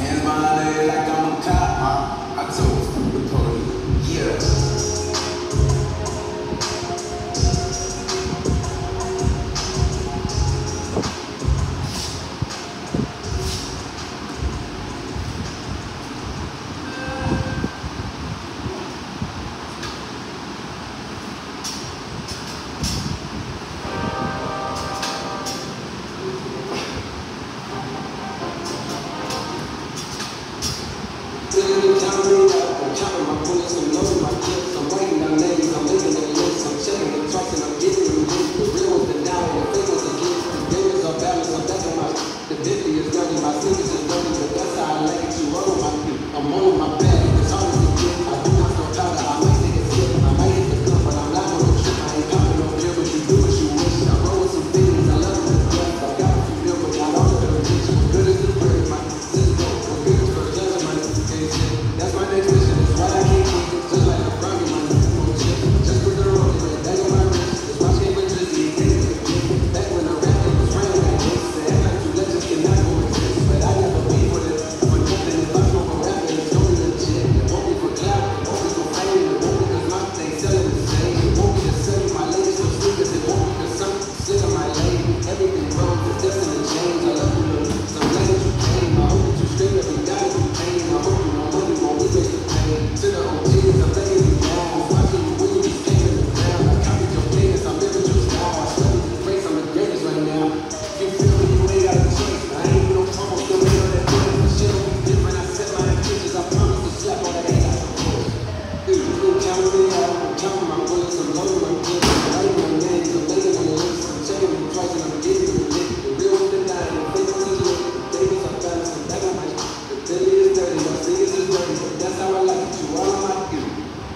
Hands behind the head like I'm a cop. I told the police, yeah. I'm counting my bullets, I'm loading my clips, I'm writing down names, I'm making a list, I'm checking the trucks and I'm getting them lit. The real was the down, the fake was the gift, the gamers are balanced, I'm back on my the 50 is dirty, my sneakers is dirty, but that's how I like it, you roll on my feet, I'm on my back, it's hard to get, I do not throw powder, I might take a sip, I might hit the gun, but I'm not gonna trip, I ain't popping no pill, but you do what you wish, I roll with some things, I love them to death, I got a few bills, but not all of them rich, good as the bird, my sister, I'm good as first, that's my that's my next mission. It's why I can't keep it just like a Rocky money. Just put the road in it. That's on my wrist. It's my skin with Drizzy. Back when the rap it was raining like this. They act like you legends cannot coexist. But I never be for it. For nothing. If I smoke a rapper, it's only legit. It won't be for clout. It won't be for fame. It won't be because my thing selling the same. It won't be to sell my latest for sneakers. It won't be because some sit on my lane. Everything wrong is destined to change. I love you. Some language you came. I hope that you straight every die you pain. I hope you know money won't be make the pain. To the OGs, I'm laying you down. Watching you when you just came in the ground. I copied your cadence, I'm living your style. I studied the grace, I'm the greatest right now. You feel me, you ain't got a choice. I ain't no trouble, still made all that noise. The shit will be different, I set my intentions. I promise to slap all that hate out the voice. You can count me out, I'm counting my bullets, I'm loading my clips, I'm writing my names, I'm making on the list, I'm checking them twice and I'm getting them lit. The real with the nine, the fake with the lit, the Davis are balanced, I'm back on my the Billy is dirty, my singers is dirty, but that's how I like it, you all on my feet.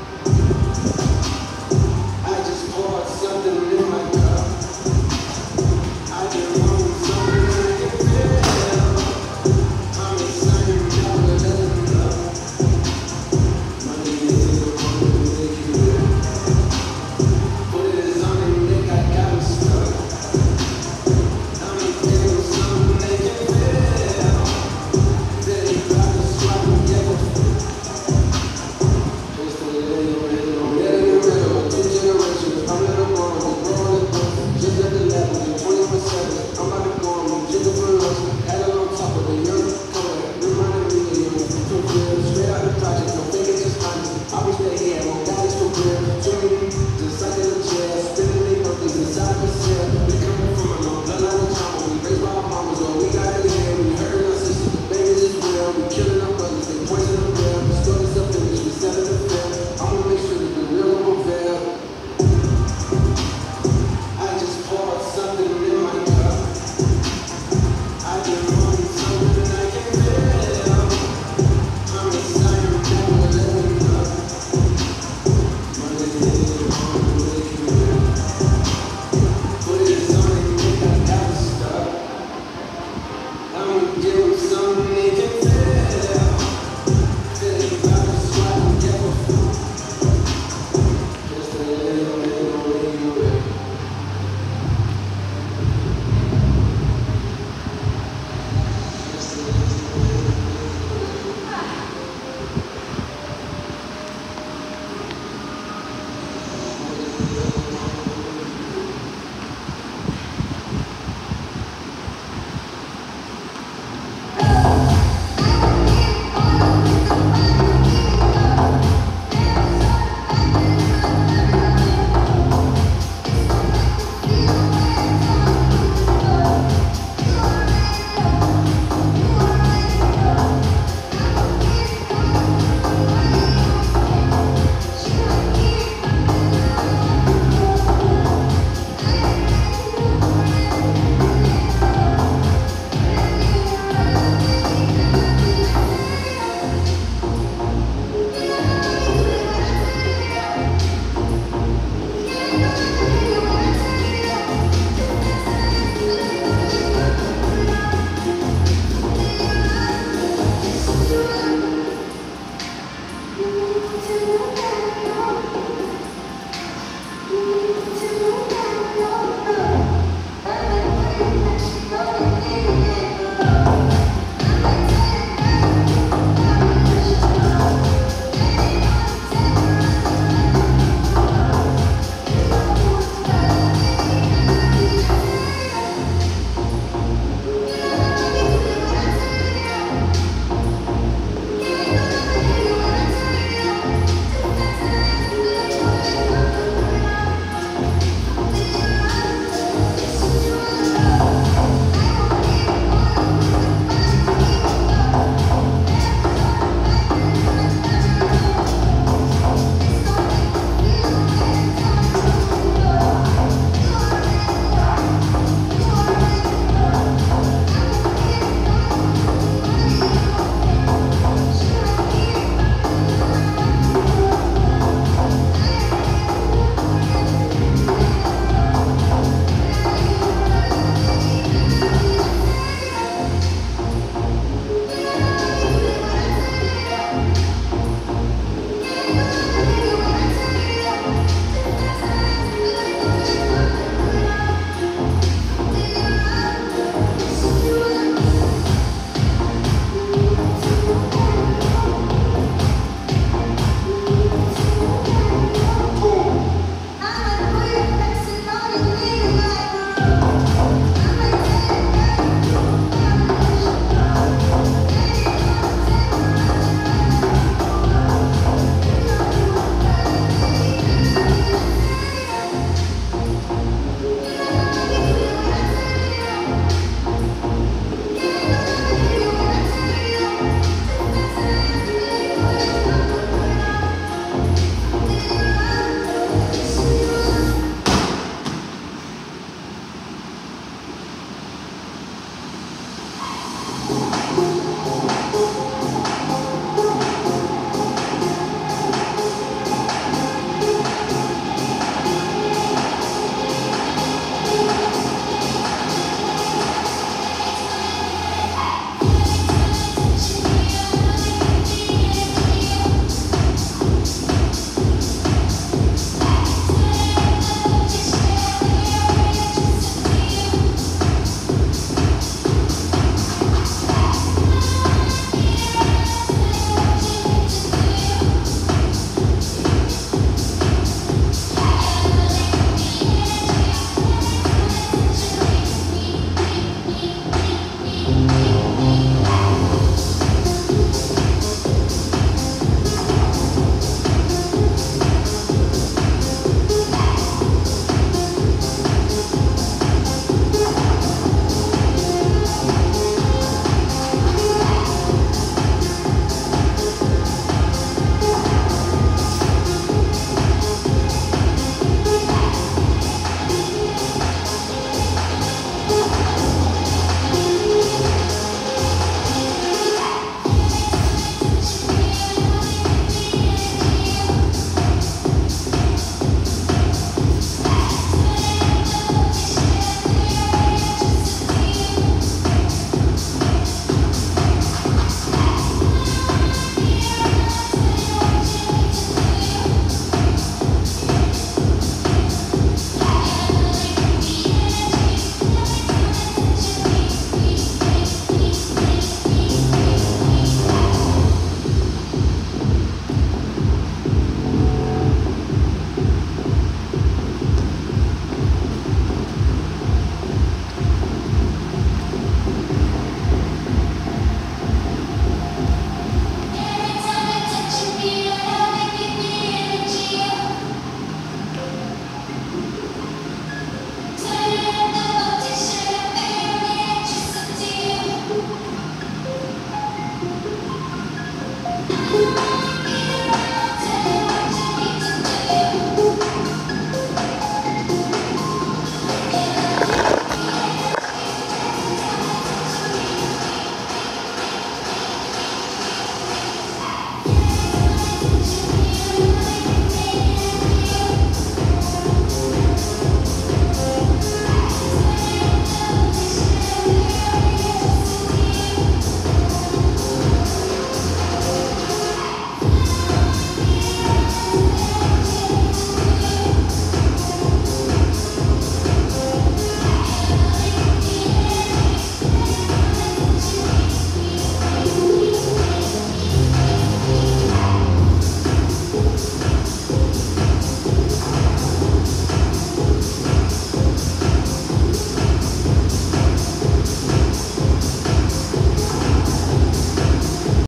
I just poured something in my cup. I just want something I can feel. I'm excited now to let it up. Money is the one to make you real. Put it on your neck, I got it stuck. I'm feeling something they can feel. They got to swap and get it. Just a little two generations, I'm little born, we're growing the book, just at the level, you're 24/7, I'm about to go on, I'm jigging for lunch, had it on top of the young color, reminding me of you, too real, straight out the project, no fake, it's just honest, I wish they had more guys for real, joining me, just like in the chair, spinning their birthdays inside the cell, we coming from a long bloodline of trauma, we raised by our mamas, all we got is here, we hurting our sisters, the babies is real, we killing our brothers, they poison them real, the stories up finished, we selling the film, I'ma make sure that the real will prevail. I just poured something in my cup. I just want something I can feel. I'm excited now to let it up. Money is the one to make you real. Put it on your neck, I got it stuck. I'ma give them something they can feel.